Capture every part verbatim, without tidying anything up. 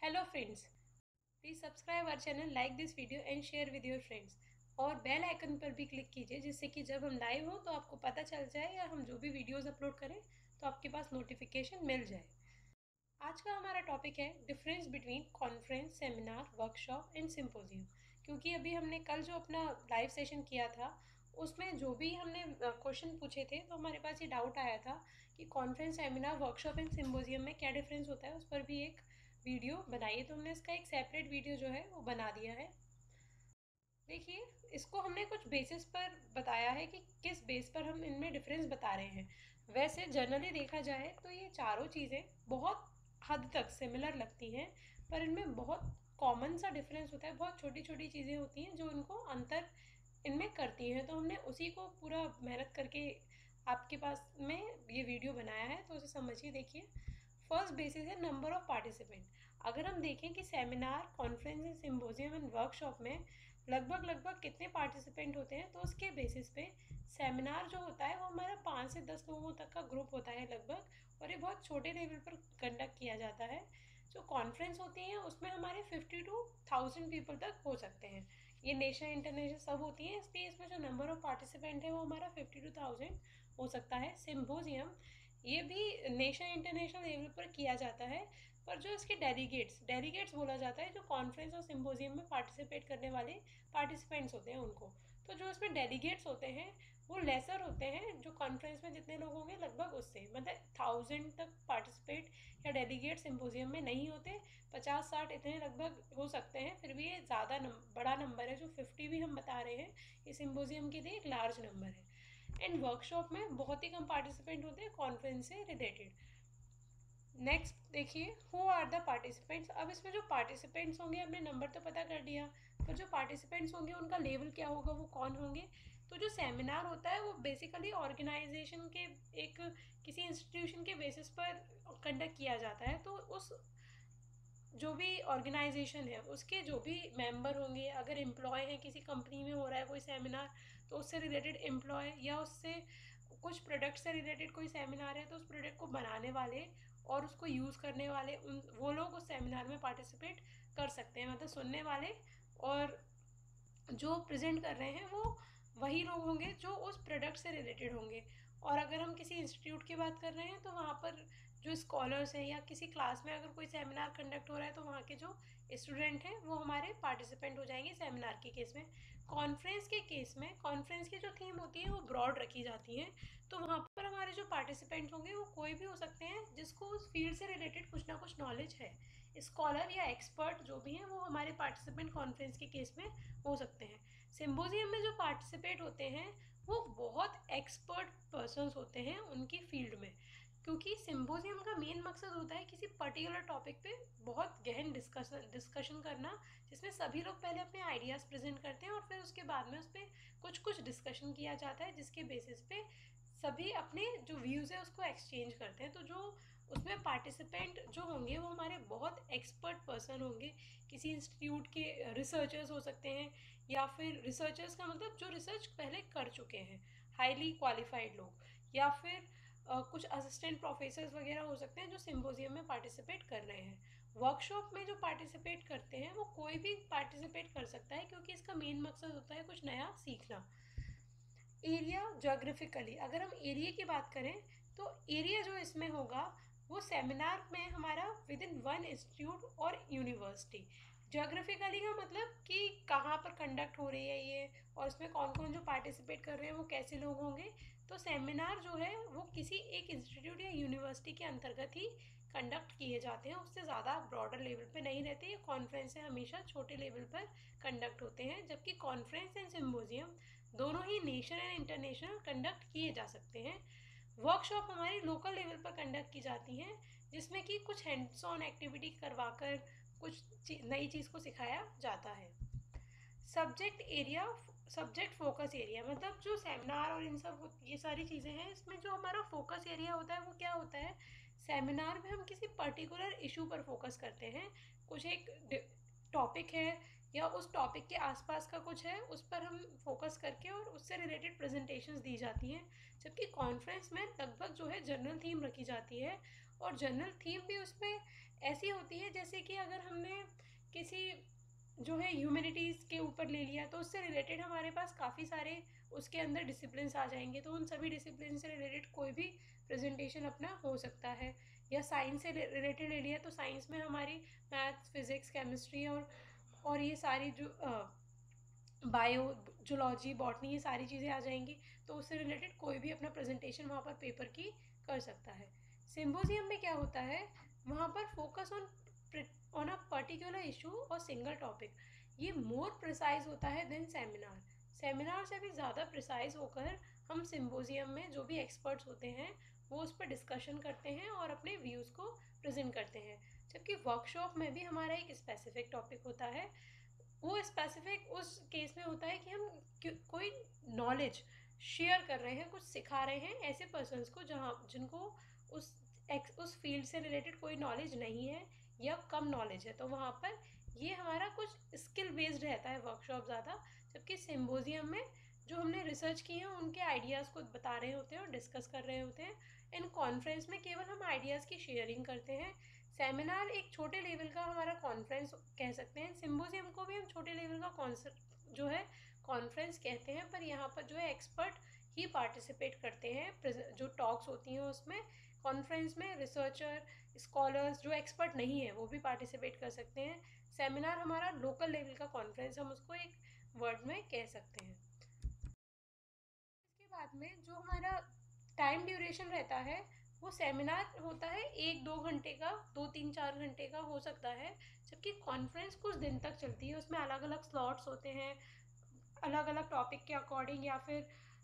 Hello friends, please subscribe our channel, like this video and share with your friends और bell icon पर भी click कीजिए जिससे कि जब हम लाइव हो तो आपको पता चल जाए या हम जो भी वीडियोस अपलोड करें तो आपके पास नोटिफिकेशन मिल जाए। आज का हमारा टॉपिक है difference between conference, seminar, workshop and symposium. क्योंकि अभी हमने कल जो अपना लाइव सेशन किया था उसमें जो भी हमने क्वेश्चन पूछे थे तो हमारे पास ये डाउट आया था कि conference, seminar, workshop and symposium में क्या डिफरेंस होता है, उस पर भी एक वीडियो बनाइए। तो हमने इसका एक सेपरेट वीडियो जो है वो बना दिया है। देखिए, इसको हमने कुछ बेसिस पर बताया है कि किस बेस पर हम इनमें डिफरेंस बता रहे हैं। वैसे जनरली देखा जाए तो ये चारों चीज़ें बहुत हद तक सिमिलर लगती हैं, पर इनमें बहुत कॉमन सा डिफरेंस होता है। बहुत छोटी छोटी चीज़ें होती हैं जो इनको अंतर इनमें करती हैं। तो हमने उसी को पूरा मेहनत करके आपके पास में ये वीडियो बनाया है, तो उसे समझिए। देखिए, फर्स्ट बेसिस है नंबर ऑफ पार्टिसिपेंट। अगर हम देखें कि seminar, conference, symposium and workshop में लगभग लगभग कितने पार्टिसिपेंट होते हैं, तो उसके बेसिस पे सेमिनार जो होता है वो हमारा पाँच से दस लोगों तक का ग्रुप होता है लगभग, और ये बहुत छोटे लेवल पर कंडक्ट किया जाता है। जो कॉन्फ्रेंस होती हैं उसमें हमारे फिफ्टी टू थाउजेंड पीपल तक हो सकते हैं। ये नेशनल, इंटरनेशनल सब होती हैं, इसलिए इसमें जो नंबर ऑफ पार्टिसिपेंट है वो हमारा फिफ्टी टू थाउजेंड हो सकता है। सिम्पोजियम, ये भी नेशनल, इंटरनेशनल लेवल पर किया जाता है, पर जो इसके डेलीगेट्स डेलीगेट्स बोला जाता है, जो कॉन्फ्रेंस और सिम्पोजियम में पार्टिसिपेट करने वाले पार्टिसिपेंट्स होते हैं उनको। तो जो इसमें डेलीगेट्स होते हैं वो लेसर होते हैं, जो कॉन्फ्रेंस में जितने लोग होंगे लगभग उससे, मतलब थाउजेंड तक पार्टिसिपेट या डेलीगेट सिम्पोजियम में नहीं होते। पचास साठ इतने लगभग हो सकते हैं, फिर भी ये ज़्यादा नम, बड़ा नंबर है। जो फिफ्टी भी हम बता रहे हैं ये सिम्पोजियम के लिए एक लार्ज नंबर है। एंड वर्कशॉप में बहुत ही कम पार्टिसिपेंट होते हैं कॉन्फ्रेंस से रिलेटेड। नेक्स्ट देखिए, हु आर द पार्टिसिपेंट्स। अब इसमें जो पार्टिसिपेंट्स होंगे, हमने नंबर तो पता कर लिया, पर जो पार्टिसिपेंट्स होंगे उनका लेवल क्या होगा, वो कौन होंगे। तो जो सेमिनार होता है वो बेसिकली ऑर्गेनाइजेशन के, एक किसी इंस्टीट्यूशन के बेसिस पर कंडक्ट किया जाता है। तो उस जो भी ऑर्गेनाइजेशन है उसके जो भी मेंबर होंगे, अगर एम्प्लॉय हैं, किसी कंपनी में हो रहा है कोई सेमिनार तो उससे रिलेटेड एम्प्लॉय, या उससे कुछ प्रोडक्ट से रिलेटेड कोई सेमिनार है तो उस प्रोडक्ट को बनाने वाले और उसको यूज़ करने वाले, उन वो लोग उस सेमिनार में पार्टिसिपेट कर सकते हैं। मतलब सुनने वाले और जो प्रेजेंट कर रहे हैं वो वही लोग होंगे जो उस प्रोडक्ट से रिलेटेड होंगे। और अगर हम किसी इंस्टीट्यूट की बात कर रहे हैं तो वहाँ पर जो स्कॉलर्स हैं, या किसी क्लास में अगर कोई सेमिनार कंडक्ट हो रहा है तो वहाँ के जो स्टूडेंट हैं वो हमारे पार्टिसिपेंट हो जाएंगे सेमिनार के केस में। कॉन्फ्रेंस के केस में कॉन्फ्रेंस की जो थीम होती है वो ब्रॉड रखी जाती है, तो वहाँ पर हमारे जो पार्टिसिपेंट होंगे वो कोई भी हो सकते हैं जिसको उस फील्ड से रिलेटेड कुछ ना कुछ नॉलेज है। स्कॉलर या एक्सपर्ट जो भी हैं वो हमारे पार्टिसिपेंट कॉन्फ्रेंस के केस में हो सकते हैं। सिम्पोजियम में जो पार्टिसिपेट होते हैं वो बहुत एक्सपर्ट पर्सन्स होते हैं उनकी फील्ड में, क्योंकि सिम्पोजियम का मेन मकसद होता है किसी पर्टिकुलर टॉपिक पे बहुत गहन डिस्कशन डिस्कशन करना, जिसमें सभी लोग पहले अपने आइडियाज़ प्रेजेंट करते हैं और फिर उसके बाद में उस पर कुछ कुछ डिस्कशन किया जाता है, जिसके बेसिस पे सभी अपने जो व्यूज़ है उसको एक्सचेंज करते हैं। तो जो उसमें पार्टिसिपेंट जो होंगे वो हमारे बहुत एक्सपर्ट पर्सन होंगे, किसी इंस्टीट्यूट के रिसर्चर्स हो सकते हैं, या फिर रिसर्चर्स का मतलब जो रिसर्च पहले कर चुके हैं, हाईली क्वालिफाइड लोग, या फिर Uh, कुछ असिस्टेंट प्रोफेसर्स वगैरह हो सकते हैं जो सिम्पोजियम में पार्टिसिपेट कर रहे हैं। वर्कशॉप में जो पार्टिसिपेट करते हैं वो कोई भी पार्टिसिपेट कर सकता है, क्योंकि इसका मेन मकसद होता है कुछ नया सीखना। एरिया, जोग्राफिकली अगर हम एरिया की बात करें तो एरिया जो इसमें होगा वो सेमिनार में हमारा विद इन वन इंस्टीट्यूट और यूनिवर्सिटी। जोग्राफिकली का मतलब कि कहाँ पर कंडक्ट हो रही है ये, और उसमें कौन कौन जो पार्टिसिपेट कर रहे हैं वो कैसे लोग होंगे। तो सेमिनार जो है वो किसी एक इंस्टीट्यूट या यूनिवर्सिटी के अंतर्गत ही कंडक्ट किए जाते हैं, उससे ज़्यादा ब्रॉडर लेवल पे नहीं रहते। ये कॉन्फ्रेंस से हमेशा छोटे लेवल पर कंडक्ट होते हैं, जबकि कॉन्फ्रेंस एंड सिम्पोजियम दोनों ही नेशनल एंड इंटरनेशनल कंडक्ट किए जा सकते हैं। वर्कशॉप हमारी लोकल लेवल पर कंडक्ट की जाती हैं, जिसमें कि कुछ हैंड्स ऑन एक्टिविटी करवाकर कुछ नई चीज़ को सिखाया जाता है। Subject area, subject focus area, मतलब जो सेमिनार और इन सब ये सारी चीज़ें हैं, इसमें जो हमारा फोकस एरिया होता है वो क्या होता है। सेमिनार में हम किसी पर्टिकुलर इशू पर फोकस करते हैं, कुछ एक टॉपिक है या उस टॉपिक के आसपास का कुछ है, उस पर हम फोकस करके और उससे रिलेटेड प्रेजेंटेशंस दी जाती हैं। जबकि कॉन्फ्रेंस में लगभग जो है जनरल थीम रखी जाती है और जनरल थीम भी उसमें ऐसी होती है जैसे कि अगर हमने किसी जो है ह्यूमैनिटीज़ के ऊपर ले लिया तो उससे रिलेटेड हमारे पास काफ़ी सारे उसके अंदर डिसिप्लिन्स आ जाएंगे, तो उन सभी डिसिप्लिन से रिलेटेड कोई भी प्रेजेंटेशन अपना हो सकता है। या साइंस से रिलेटेड ले लिया तो साइंस में हमारी मैथ्स, फिज़िक्स, केमिस्ट्री और और ये सारी जो बायो, जूलॉजी, बॉटनी, ये सारी चीज़ें आ जाएंगी, तो उससे रिलेटेड कोई भी अपना प्रेजेंटेशन वहाँ पर पेपर की कर सकता है। सिम्पोजियम में क्या होता है, वहाँ पर focus on on a particular issue और सिंगल टॉपिक, ये मोर प्रिसाइज होता है देन सेमिनार। सेमिनार से भी ज़्यादा प्रिसाइज होकर हम सिम्पोजियम में जो भी एक्सपर्ट्स होते हैं वो उस पर डिस्कशन करते हैं और अपने व्यूज़ को प्रेजेंट करते हैं। जबकि वर्कशॉप में भी हमारा एक स्पेसिफिक टॉपिक होता है, वो स्पेसिफिक उस केस में होता है कि हम कोई नॉलेज शेयर कर रहे हैं, कुछ सिखा रहे हैं ऐसे पर्सन्स को जहाँ जिनको उस एक्स उस फील्ड से रिलेटेड कोई नॉलेज नहीं है या कम नॉलेज है, तो वहाँ पर ये हमारा कुछ स्किल बेस्ड रहता है वर्कशॉप ज़्यादा। जबकि सिम्पोजियम में जो हमने रिसर्च की है उनके आइडियाज़ को बता रहे होते हैं और डिस्कस कर रहे होते हैं। इन कॉन्फ्रेंस में केवल हम आइडियाज़ की शेयरिंग करते हैं। सेमिनार एक छोटे लेवल का हमारा कॉन्फ्रेंस कह सकते हैं, सिम्पोजियम को भी हम छोटे लेवल का कॉन्सेप्ट जो है कॉन्फ्रेंस कहते हैं, पर यहाँ पर जो है एक्सपर्ट ही पार्टिसिपेट करते हैं। जो टॉक्स होती हैं उसमें कॉन्फ्रेंस में रिसर्चर, स्कॉलर्स जो एक्सपर्ट नहीं है वो भी पार्टिसिपेट कर सकते हैं। सेमिनार हमारा लोकल लेवल का कॉन्फ्रेंस, हम उसको एक वर्ड में कह सकते हैं। इसके बाद में जो हमारा टाइम ड्यूरेशन रहता है वो सेमिनार होता है एक दो घंटे का, दो तीन चार घंटे का हो सकता है, जबकि कॉन्फ्रेंस कुछ दिन तक चलती है। उसमें अलग अलग स्लॉट्स होते हैं, अलग अलग टॉपिक के अकॉर्डिंग या फिर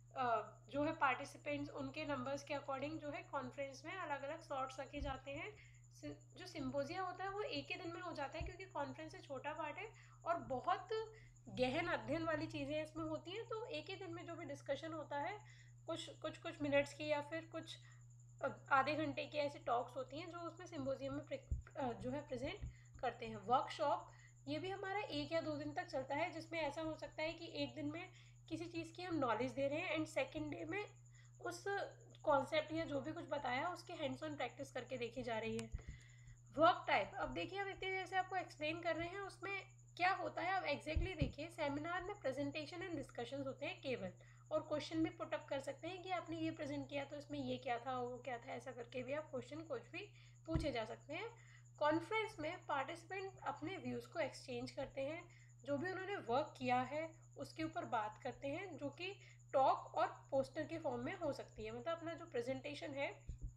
जो है पार्टिसिपेंट्स उनके नंबर्स के अकॉर्डिंग जो है कॉन्फ्रेंस में अलग अलग स्लॉट्स रखे जाते हैं। जो सिम्पोजिया होता है वो एक ही दिन में हो जाता है क्योंकि कॉन्फ्रेंस से छोटा पार्ट है और बहुत गहन अध्ययन वाली चीज़ें इसमें होती हैं, तो एक ही दिन में जो भी डिस्कशन होता है कुछ कुछ कुछ मिनट्स की या फिर कुछ आधे घंटे की ऐसी टॉक्स होती हैं जो उसमें सिम्पोजियम में जो है प्रेजेंट करते हैं। वर्कशॉप ये भी हमारा एक या दो दिन तक चलता है, जिसमें ऐसा हो सकता है कि एक दिन में किसी चीज़ की हम नॉलेज दे रहे हैं एंड सेकेंड डे में उस कॉन्सेप्ट या जो भी कुछ बताया उसके हैंड्स ऑन प्रैक्टिस करके देखी जा रही है। वर्क टाइप, अब देखिए अब इतनी देर से आपको एक्सप्लेन कर रहे हैं उसमें क्या होता है। अब एग्जैक्टली देखिए, सेमिनार में प्रेजेंटेशन एंड डिस्कशन होते हैं केवल, और क्वेश्चन भी पुटअप कर सकते हैं कि आपने ये प्रेजेंट किया तो इसमें ये क्या था वो क्या था, ऐसा करके भी आप क्वेश्चन कुछ भी पूछे जा सकते हैं। कॉन्फ्रेंस में पार्टिसिपेंट अपने व्यूज़ को एक्सचेंज करते हैं, जो भी उन्होंने वर्क किया है उसके ऊपर बात करते हैं, जो कि टॉक और पोस्टर के फॉर्म में हो सकती है। मतलब अपना जो प्रेजेंटेशन है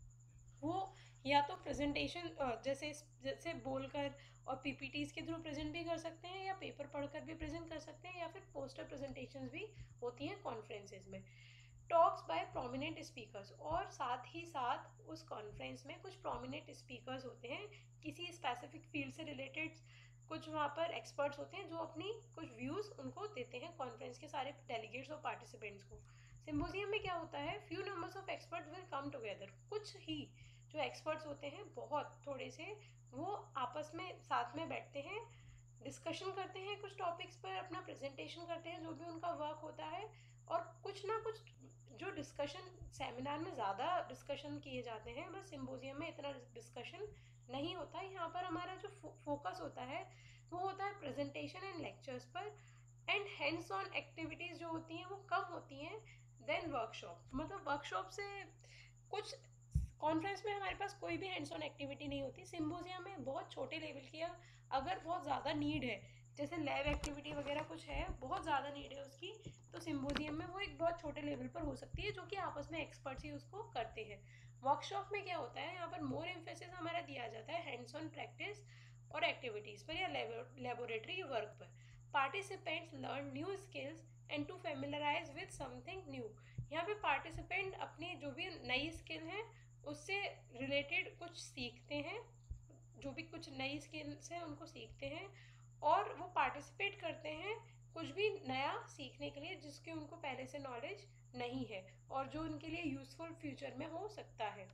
वो या तो प्रेजेंटेशन जैसे जैसे बोलकर और पीपीटीज के थ्रू प्रेजेंट भी कर सकते हैं, या पेपर पढ़कर भी प्रेजेंट कर सकते हैं, या फिर पोस्टर प्रेजेंटेशंस भी होती हैं कॉन्फ्रेंसेस में। टॉक्स बाय प्रोमिनेंट स्पीकर्स, और साथ ही साथ उस कॉन्फ्रेंस में कुछ प्रोमिनेंट स्पीकर्स होते हैं किसी स्पेसिफिक फील्ड से रिलेटेड, कुछ वहाँ पर एक्सपर्ट्स होते हैं जो अपनी कुछ व्यूज़ उनको देते हैं कॉन्फ्रेंस के सारे डेलीगेट्स और पार्टिसिपेंट्स को। सिम्पोजियम में क्या होता है, few numbers of experts will come together, कुछ ही जो एक्सपर्ट्स होते हैं बहुत थोड़े से, वो आपस में साथ में बैठते हैं, डिस्कशन करते हैं कुछ टॉपिक्स पर, अपना प्रेजेंटेशन करते हैं जो भी उनका वर्क होता है, और कुछ ना कुछ जो डिस्कशन सेमिनार में ज़्यादा डिस्कशन किए जाते हैं, बस सिम्पोजियम में इतना डिस्कशन नहीं होता। यहाँ पर हमारा जो फोकस होता है वो होता है प्रेजेंटेशन एंड लेक्चर्स पर, एंड हैंड्स ऑन एक्टिविटीज़ जो होती हैं वो कम होती हैं देन वर्कशॉप। मतलब वर्कशॉप से कुछ कॉन्फ्रेंस में हमारे पास कोई भी हैंड्स ऑन एक्टिविटी नहीं होती। सिम्पोजियम में बहुत छोटे लेवल की, अगर बहुत ज़्यादा नीड है जैसे लैब एक्टिविटी वगैरह कुछ है, बहुत ज़्यादा नीड है उसकी, तो सिम्पोजियम में वो एक बहुत छोटे लेवल पर हो सकती है, जो कि आपस में एक्सपर्ट्स ही उसको करते हैं। वर्कशॉप में क्या होता है, यहाँ पर मोर एम्फेसिस हमारा दिया जाता है हैंड्स ऑन प्रैक्टिस और एक्टिविटीज़ पर या लेबोरेटरी वर्क पर। Participants learn new skills and to familiarize with something new. यहाँ पे पार्टिसिपेंट अपनी जो भी नई स्किल है उससे रिलेटेड कुछ सीखते हैं, जो भी कुछ नई स्किल्स हैं उनको सीखते हैं, और वो पार्टिसिपेट करते हैं कुछ भी नया सीखने के लिए जिसकी उनको पहले से नॉलेज नहीं है और जो उनके लिए यूजफुल फ्यूचर में हो सकता है।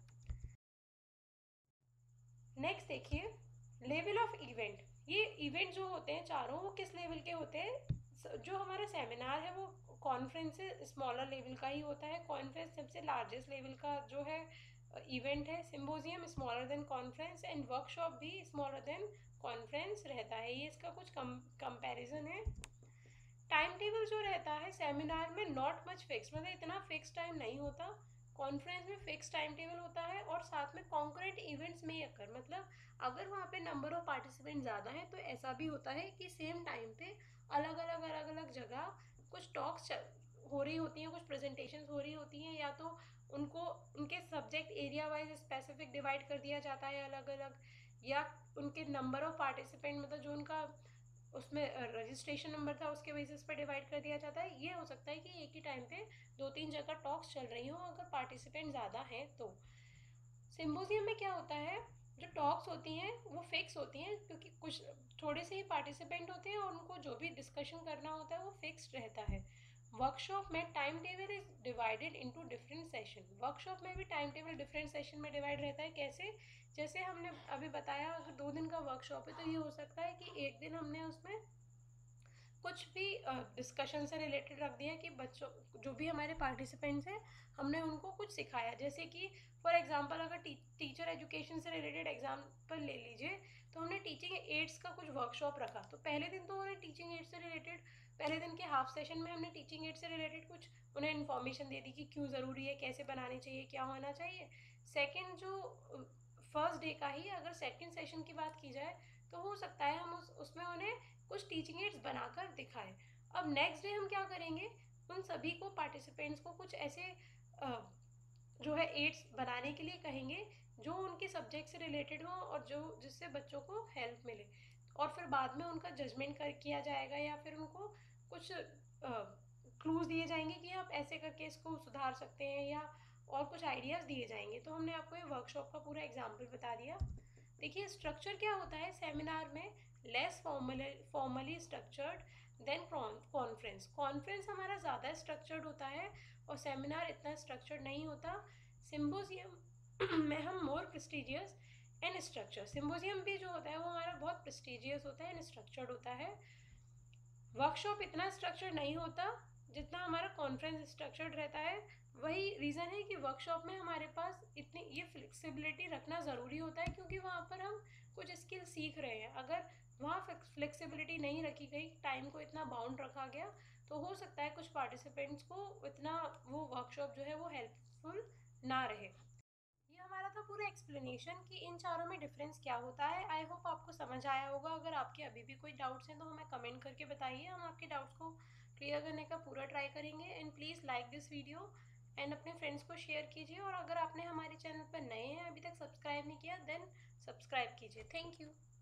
नेक्स्ट देखिए, लेवल ऑफ इवेंट। ये इवेंट जो होते हैं चारों वो किस लेवल के होते हैं। जो हमारा सेमिनार है वो कॉन्फ्रेंस से स्मॉलर लेवल का ही होता है, कॉन्फ्रेंस सबसे लार्जेस्ट लेवल का जो है इवेंट है। Symposium smaller than conference and workshop भी स्मॉलर देन कॉन्फ्रेंस रहता है। ये इसका कुछ कम कंपैरिजन है। टाइम टेबल जो रहता है सेमिनार में नॉट मच फिक्स, मतलब इतना फिक्स टाइम नहीं होता। कॉन्फ्रेंस में फिक्स टाइम टेबल होता है और साथ में कॉन्करेंट इवेंट्स में अकर, मतलब अगर वहाँ पे नंबर ऑफ पार्टिसिपेंट ज़्यादा है तो ऐसा भी होता है कि सेम टाइम पे अलग अलग अलग अलग जगह कुछ टॉक्स हो रही होती हैं, कुछ प्रेजेंटेशंस हो रही होती हैं, या तो उनको उनके subject area wise specific divide कर दिया जाता है अलग अलग, या उनके नंबर ऑफ पार्टिसिपेंट मतलब जो उनका उसमें रजिस्ट्रेशन नंबर था उसके बेसिस पर डिवाइड कर दिया जाता है। ये हो सकता है कि एक ही टाइम पे दो तीन जगह टॉक्स चल रही हो अगर पार्टिसिपेंट ज़्यादा हैं तो। सिम्पोजियम में क्या होता है, जो टॉक्स होती हैं वो फिक्स होती हैं क्योंकि कुछ थोड़े से ही पार्टिसिपेंट होते हैं और उनको जो भी डिस्कशन करना होता है वो फिक्स्ड रहता है। वर्कशॉप में time table is divided into different session. Workshop में भी टाइम टेबल डिफरेंट सेशन में डिवाइड रहता है। कैसे? जैसे हमने अभी बताया, अगर दो दिन का वर्कशॉप है तो ये हो सकता है कि एक दिन हमने उसमें कुछ भी डिस्कशन से रिलेटेड रख दिया कि बच्चों जो भी हमारे पार्टिसिपेंट्स हैं हमने उनको कुछ सिखाया। जैसे कि फॉर एग्जांपल अगर टी, टीचर एजुकेशन से रिलेटेड एग्जांपल ले लीजिए तो हमने टीचिंग एड्स का कुछ वर्कशॉप रखा, तो पहले दिन तो उन्हें टीचिंग एड्स से रिलेटेड, पहले दिन के हाफ सेशन में हमने टीचिंग एड से रिलेटेड कुछ उन्हें इन्फॉर्मेशन दे दी कि क्यों ज़रूरी है, कैसे बनानी चाहिए, क्या होना चाहिए। सेकेंड जो फर्स्ट डे का ही अगर सेकेंड सेशन की बात की जाए तो हो सकता है हम उस उसमें उन्हें कुछ टीचिंग एड्स बनाकर दिखाएं। अब नेक्स्ट डे हम क्या करेंगे, उन सभी को पार्टिसिपेंट्स को कुछ ऐसे जो है एड्स बनाने के लिए कहेंगे जो उनके सब्जेक्ट से रिलेटेड हो और जो जिससे बच्चों को हेल्प मिले, और फिर बाद में उनका जजमेंट कर किया जाएगा या फिर उनको कुछ क्लूज दिए जाएंगे कि आप ऐसे करके इसको सुधार सकते हैं, या और कुछ आइडियाज़ दिए जाएंगे। तो हमने आपको ये वर्कशॉप का पूरा एग्जाम्पल बता दिया। देखिए स्ट्रक्चर क्या होता है सेमिनार में, less formally formally structured than conference. Conference हमारा ज़्यादा स्ट्रक्चर्ड होता है और सेमिनार इतना स्ट्रक्चर्ड नहीं होता। सिम्पोजियम में हम more prestigious and structure, symposium भी जो होता है वो हमारा बहुत प्रेस्टिजियस होता है एंड स्ट्रक्चर्ड होता है। वर्कशॉप इतना स्ट्रक्चर्ड नहीं होता जितना हमारा कॉन्फ्रेंस स्ट्रक्चर्ड रहता है। वही रीज़न है कि वर्कशॉप में हमारे पास इतनी ये फ्लेक्सिबिलिटी रखना ज़रूरी होता है क्योंकि वहाँ पर हम कुछ स्किल सीख रहे हैं। अगर वहाँ फ्लेक्सिबिलिटी नहीं रखी गई, टाइम को इतना बाउंड रखा गया, तो हो सकता है कुछ पार्टिसिपेंट्स को इतना वो वर्कशॉप जो है वो हेल्पफुल ना रहे। ये हमारा था पूरा एक्सप्लेनेशन कि इन चारों में डिफरेंस क्या होता है। आई होप आपको समझ आया होगा। अगर आपके अभी भी कोई डाउट्स हैं तो हमें कमेंट करके बताइए, हम आपके डाउट्स को क्लियर करने का पूरा ट्राई करेंगे। And please like this video and अपने फ्रेंड्स को शेयर कीजिए, और अगर आपने हमारे चैनल पर नए हैं अभी तक सब्सक्राइब नहीं किया देन सब्सक्राइब कीजिए। Thank you.